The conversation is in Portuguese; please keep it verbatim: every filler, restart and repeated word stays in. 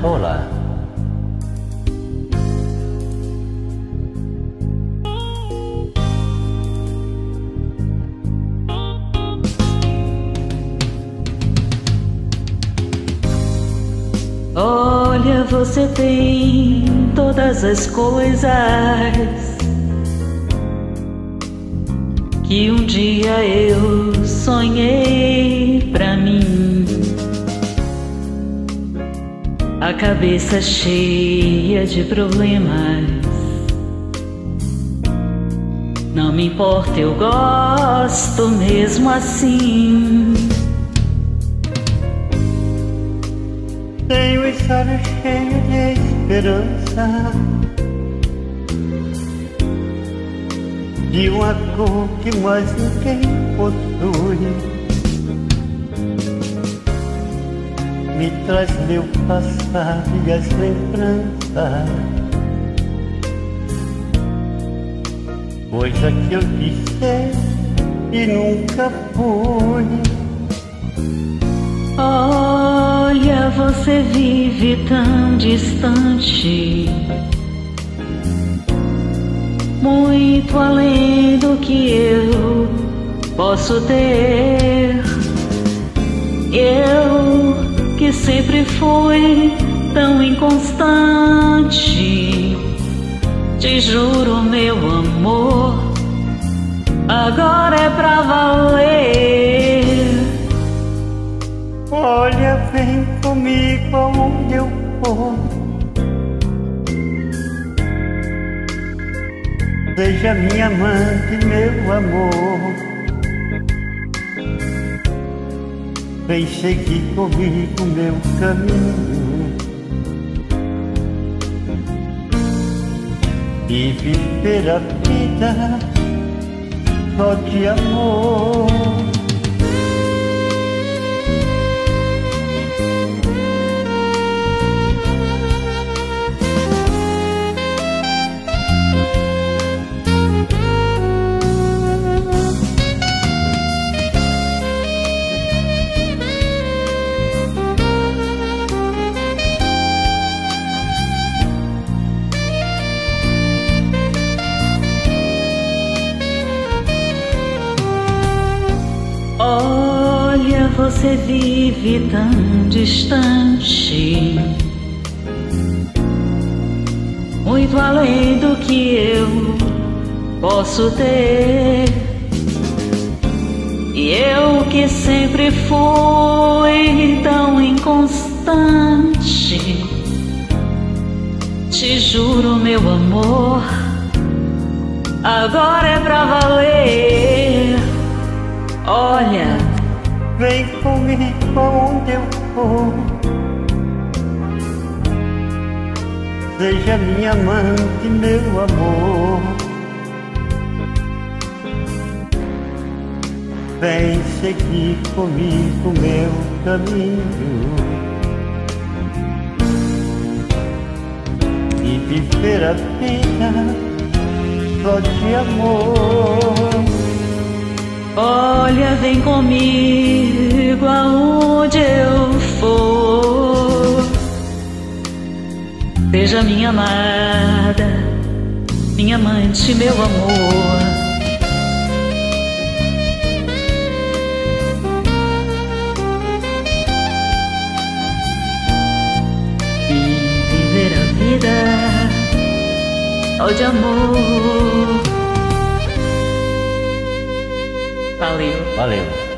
Olá. Olha, você tem todas as coisas que um dia eu sonhei pra mim. A cabeça cheia de problemas, não me importa, eu gosto mesmo assim. Tenho história cheia de esperança, de uma cor que mais ninguém possui. Me traz meu passado e as lembranças, coisa que eu quis ser e nunca fui. Olha, você vive tão distante, muito além do que eu posso ter. Eu que sempre fui tão inconstante, te juro, meu amor, agora é pra valer. Olha, vem comigo aonde eu for, seja minha amante, meu amor. Vem seguir comigo meu caminho e viver a vida só de amor. Olha, você vive tão distante, muito além do que eu posso ter. E eu que sempre fui tão inconstante, te juro, meu amor, agora é pra valer. Olha, vem comigo aonde eu for, seja minha amante, meu amor. Vem seguir comigo meu caminho e viver a vida só de amor. olha, vem comigo aonde eu for, seja minha amada, minha amante, meu amor. E viver a vida só de amor. Valeu. Valeu.